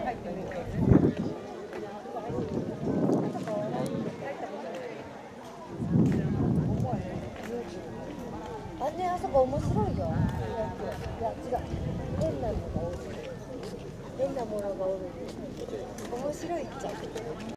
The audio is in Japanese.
あね、あそこ面白いよ。いや違う。変なのが多い。変なものが多い。面白いっちゃ。